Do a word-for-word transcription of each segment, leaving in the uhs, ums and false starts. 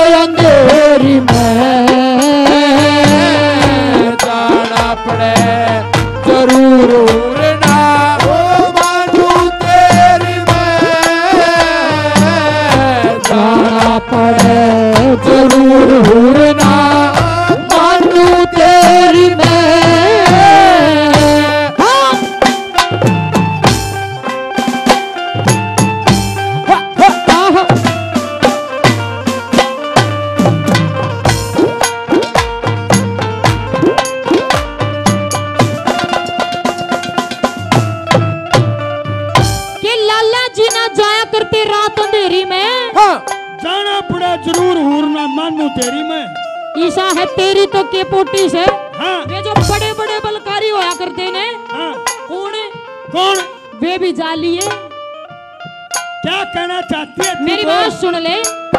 अंधेरी में जाना पड़े जरूर ना ओ मानू तेरी में जाना पड़े जरूर ना मानू तेरी में। हाँ। कि लाला जी ना जाया करते रात अंधेरी में। हाँ। जाना पड़ा जरूर हूरना मानू तेरी में। ईशा है तेरी तो के पोटी से। हाँ। वे जो बड़े बड़े बलकारी होया करते ने। हाँ। कौन कौन वे भी जाली है। क्या कहना चाहती है मेरी बात सुन ले।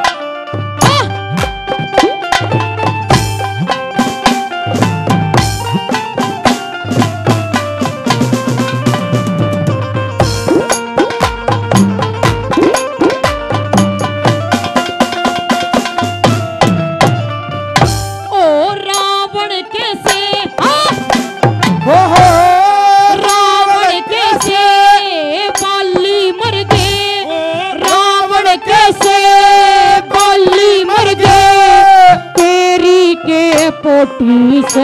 पोटी से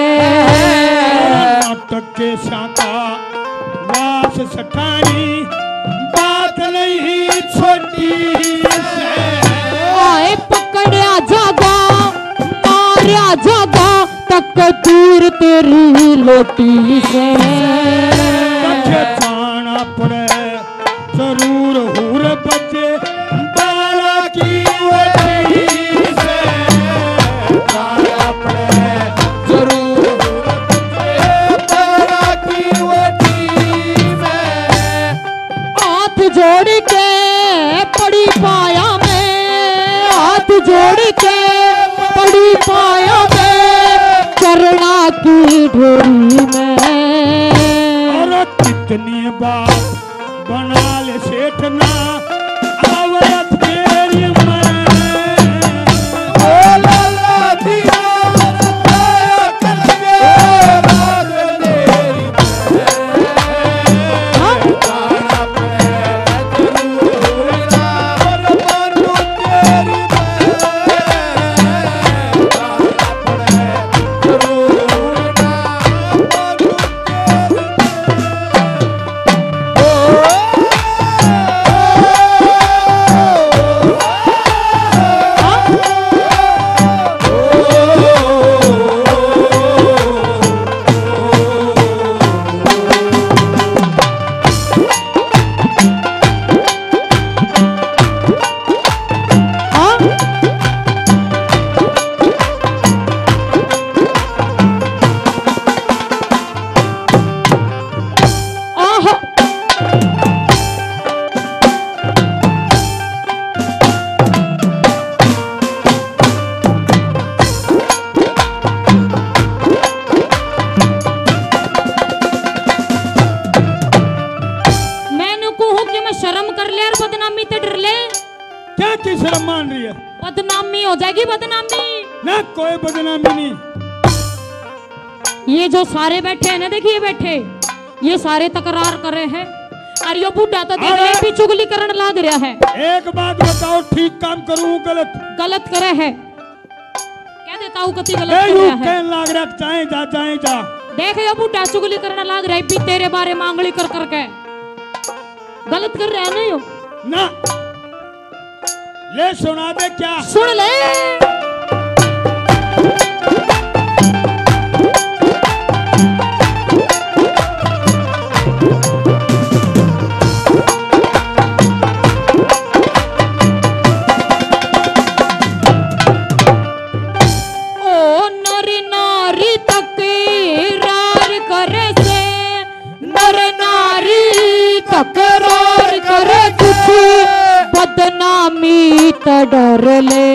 नाटक के शाखा वास सठानी बात नहीं छोटी से। आए पकड़या जागा मारया जागा तक दूर तेरी लोटी से। जाना पड़े जरूर हूर बचे बाला की वटी से। जोड़ के पड़ी पाया मैं हाथ जोड़ के पड़ी पाया मैं चरना की ढोरी में। और कितनी बात बना ले सेठ ना आवरत तेरी में। ओ लाला दिया करके रात तेरी शर्म मान रही है। बदनामी हो जाएगी बदनामी। ना कोई बदनामी नहीं। ये जो सारे बैठे हैं ना देखिए बैठे ये सारे तकरार कर रहे हैं और ये बूढ़ा तो देख रहे भी चुगली करने लाग रहा है। एक बात बताओ ठीक काम करूं गलत गलत करे है क्या देता हूँ कति गलत कर रहा है लाग रहा चाहे जा चाहे जा देख ये बूढ़ा चुगली करने लाग रहा है भी तेरे बारे मांगली कर करके गलत कर रहा है ना यो ना ले सुना दे क्या सुन ले तकरार करे कुछ बदनामी तो डर ले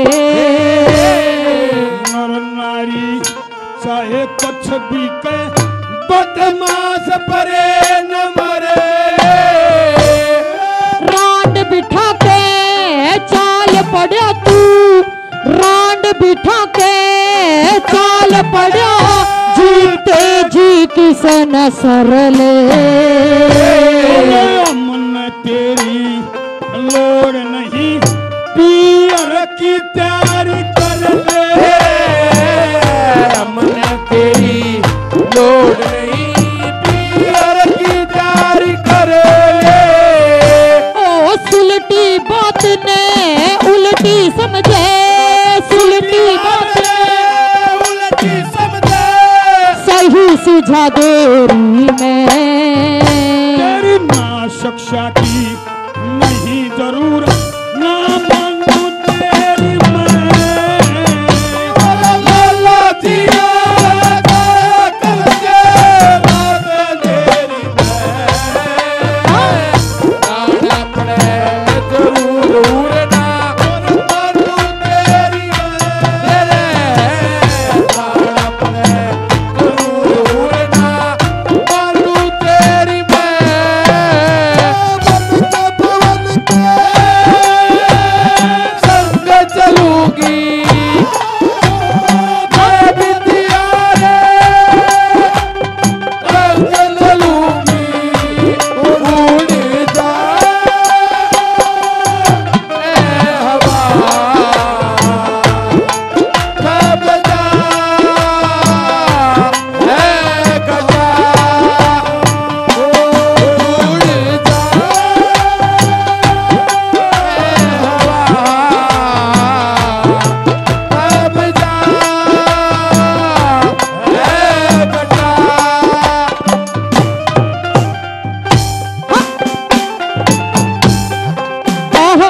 नर नारी चाहे कुछ भी के बदमाश परे न मरे रात बिठा के चाल पड़ा तू बिठा के चाल पड़ा जीते जी किसन सरले मन तेरी लोड़ नहीं पियर की तैयारी कर ले मन तेरी लोड़ नहीं पियर की तैयारी कर ले ओ सुलटी बात ने उल्टी समझे सुलटी बात उल्टी समझे सही सुझा देरी में तेरी ना शिक्षा की नहीं जरूरत ना मानू तेरी मैं लाला दिया कर दे बात तेरी मैं जाना पड़े जरूर ना मानू तेरी मैं जाना पड़े जरूर ना मानू तेरी मैं पवन के संग चलूंगी मैं बिंदिया रे संग चलूंगी उड़ जा ए हवा कब जा है गजा उड़ जा कब जा है गजा आहा,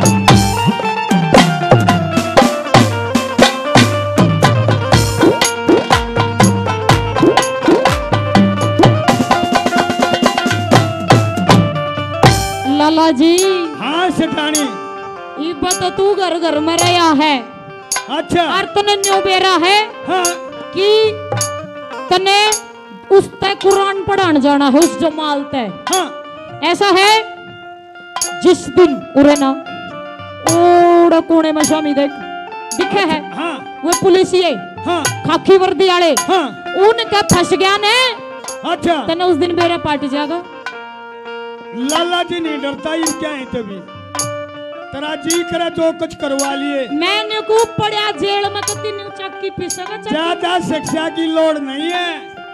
लाला जी हाँ सेठानी ये बता तू घर घर में रहा है अच्छा और तने न्यो बेरा है हाँ कि तने उस तय कुरान पढ़ाने जाना है उस जमाल तय हाँ ऐसा है जिस दिन उरे ना ओड़ा कोने में शामी देख दिखे है हाँ वो पुलिसिये हाँ खाकी वर्दी वाले हाँ उनका फंस गया ने अच्छा तने उस दिन मेरा पार्टी जागा लाला जी नहीं डरता ये क्या है तभी तेरा जी करे जो कुछ करवा लिए मैंने को पड़ा जेल में कति न्यू चक्की पिसगा चक्की ज्यादा शिक्षा की लोड़ नहीं है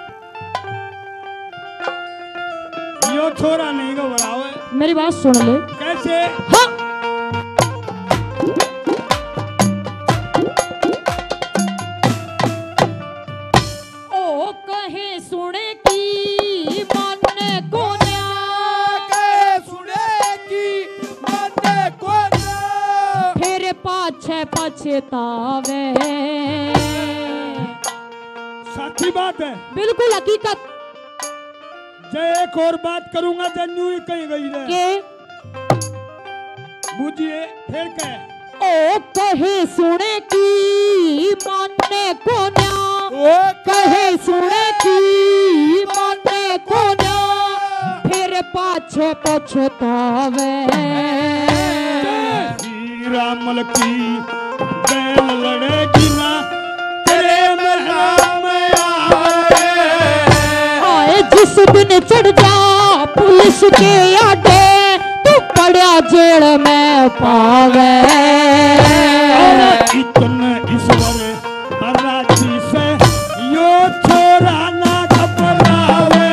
यो छोरा नहीं घबरावे मेरी बात सुन ले कैसे हाँ ओ कहे सुने की माने को के सुनेगी मन को ना फिर पाछे पछतावे साथी बात है बिल्कुल हकीकत जय एक और बात करूंगा जन्यू ही कहीं गई रहे के बुझिए फिर कहे ओ कहे सुने की माने को ओ कहे सुने की माने को फिर पाछे पछतावे हीरा मल की बैल लड़ेगी ना तेरे में राम आए आए जिस दिन चढ़ जा पुलिस के आडे तू पड़ा जेल में पावे इतने ईश्वर राजी से यो छोरा ना घबरावे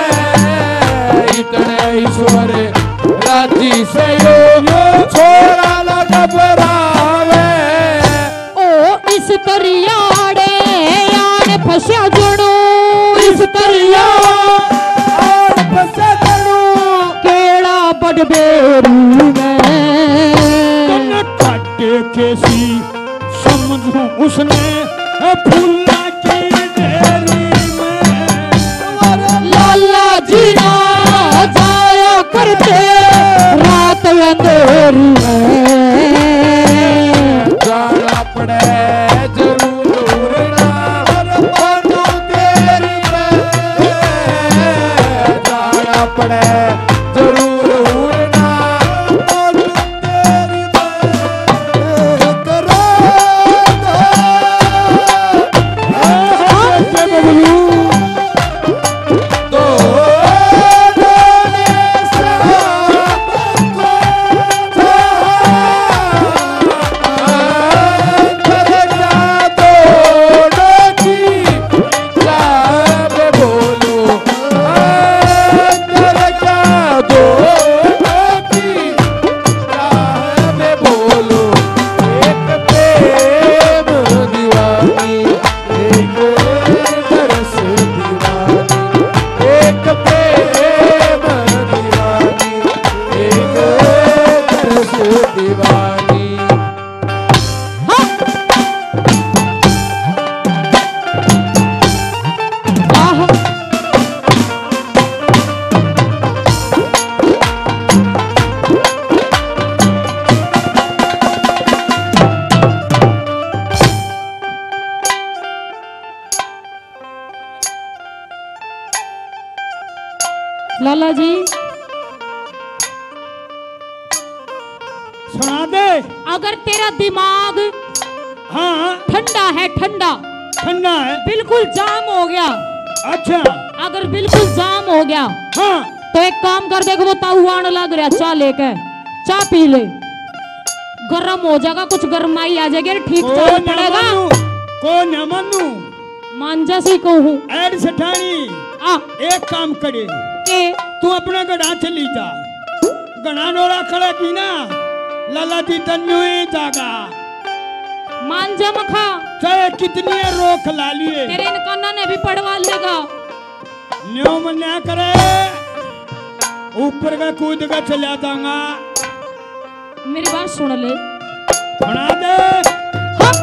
इतने ईश्वर राजी से यो यो छोरा न घबरावे ओ इस तरियाड़े यान फंसा जुड़ू इस तरिया और फंसे तड़ू केड़ा बड़ बेरू में तन काटे कैसी समझूं उसने फूला की डेरी में लाला जी ना जाया करते रात अंधेरी में जाना पड़े जरूर ना बनू तेरी में जाना पड़े जरूर ना बनू तेरी में करो लाला जी सुना दे। अगर तेरा दिमाग हाँ ठंडा है, ठंडा ठंडा है, बिल्कुल जाम हो गया, अच्छा अगर बिल्कुल जाम हो गया हाँ तो एक काम कर दे, वो ताऊआन लग रहा चाय लेके चाय पी ले, गर्म हो जाएगा, कुछ गर्माई आ जाएगी, ठीक चल पड़ेगा। को न मनु मांझा सी कहूँ ऐड सेठानी आ एक काम करे के तू अपने गढ़ा चली जा, गढ़ा नोरा खड़ा की ना लाला जी तन्यू ही जागा मांझा मखा चाहे कितनी रोक ला लिए तेरे इन काना ने भी पढ़वा लेगा। न्यो मन ना करे ऊपर का कूद का चला जाऊंगा। मेरी बात सुन ले, बना दे हाँ।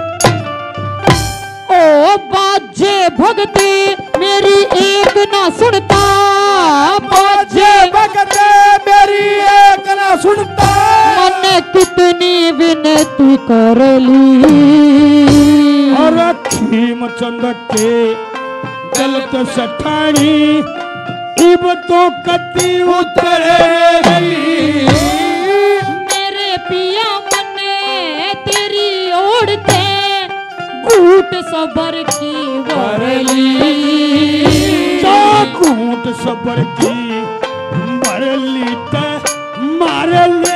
ओ बाजे भगती मेरी एक ना सुनता, बाजे भगते मेरी एक ना सुनता, मैंने कितनी विनती कर ली, और खीम चंद के गलत सठानी इब तो कती उतरेगी। मेरे पिया मने तेरी ओढ़ते घूट सबर की वरली, घूट सबर की मरली ते मारली